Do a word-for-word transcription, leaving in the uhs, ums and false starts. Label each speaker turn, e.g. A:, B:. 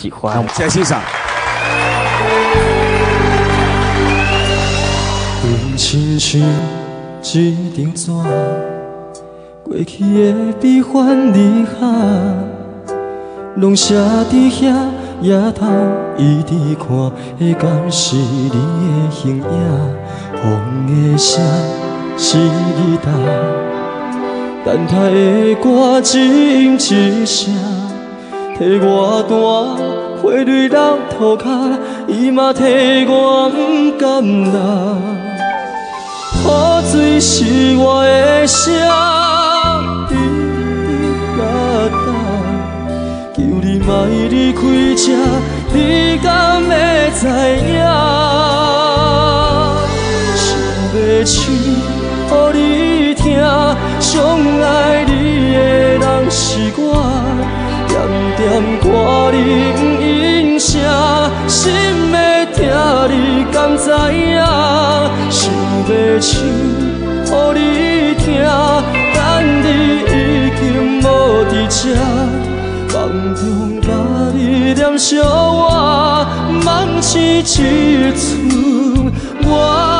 A: 喜欢。
B: 现在欣赏。
C: 用亲像一张纸，过去的悲欢离合，拢写伫遐。 夜头伊伫看的敢是你的形影？风的声是你答，等待的歌一音一声，替我弹花蕊落涂骹，伊嘛替我不甘落。雨水是我的声，滴滴答答。 求你莫离开这，你敢会知影？想要唱予你听，相爱你的人是我，点点歌你不应声，心的痛你敢知影？想要唱予你听，但你已经无伫这。 梦中把你念相我，梦醒一寸我。